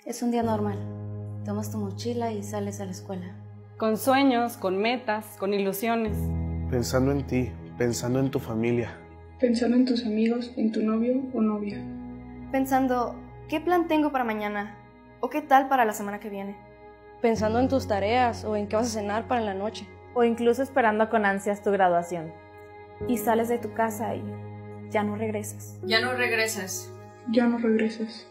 Es un día normal. Tomas tu mochila y sales a la escuela. Con sueños, con metas, con ilusiones. Pensando en ti, pensando en tu familia. Pensando en tus amigos, en tu novio o novia. Pensando, ¿qué plan tengo para mañana? ¿O qué tal para la semana que viene? Pensando en tus tareas o en qué vas a cenar para la noche. O incluso esperando con ansias tu graduación. Y sales de tu casa y ya no regresas. Ya no regresas. Ya no regresas.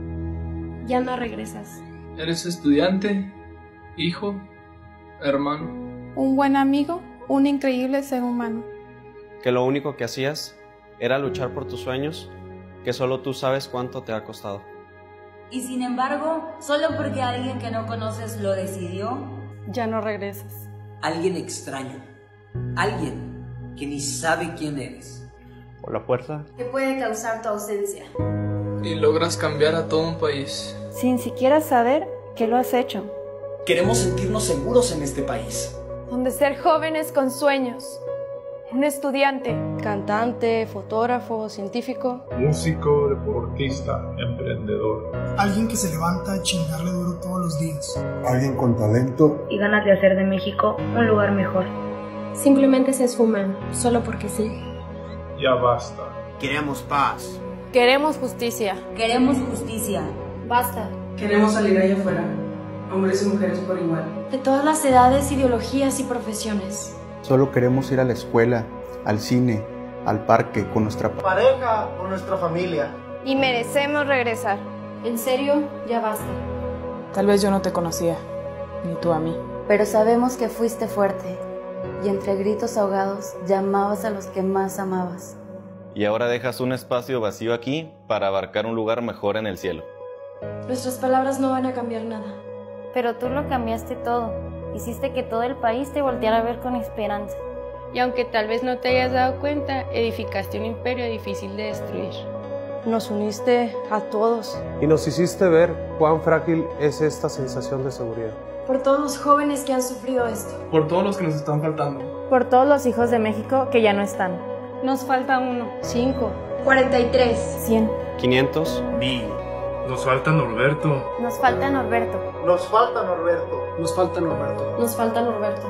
Ya no regresas. Eres estudiante, hijo, hermano. Un buen amigo, un increíble ser humano. Que lo único que hacías era luchar por tus sueños, que solo tú sabes cuánto te ha costado. Y sin embargo, solo porque alguien que no conoces lo decidió, ya no regresas. Alguien extraño, alguien que ni sabe quién eres. Por la fuerza que puede causar tu ausencia. Y logras cambiar a todo un país. Sin siquiera saber que lo has hecho. Queremos sentirnos seguros en este país. Donde ser jóvenes con sueños. Un estudiante, cantante, fotógrafo, científico, músico, deportista, emprendedor. Alguien que se levanta a chingarle duro todos los días. Alguien con talento y ganas de hacer de México un lugar mejor. Simplemente se esfuman, solo porque sí. Ya basta. Queremos paz. Queremos justicia. Queremos justicia. Basta. Queremos salir allá afuera, hombres y mujeres por igual. De todas las edades, ideologías y profesiones. Solo queremos ir a la escuela, al cine, al parque, con nuestra pareja, con nuestra familia. Y merecemos regresar. En serio, ya basta. Tal vez yo no te conocía, ni tú a mí. Pero sabemos que fuiste fuerte, y entre gritos ahogados llamabas a los que más amabas. Y ahora dejas un espacio vacío aquí para abarcar un lugar mejor en el cielo. Nuestras palabras no van a cambiar nada. Pero tú lo cambiaste todo. Hiciste que todo el país te volteara a ver con esperanza. Y aunque tal vez no te hayas dado cuenta, edificaste un imperio difícil de destruir. Nos uniste a todos. Y nos hiciste ver cuán frágil es esta sensación de seguridad. Por todos los jóvenes que han sufrido esto. Por todos los que nos están faltando. Por todos los hijos de México que ya no están. Nos falta 1. 5. 43. 100. 500. 1000. Nos falta Norberto. Nos falta Norberto. Nos falta Norberto. Nos falta Norberto. Nos falta Norberto.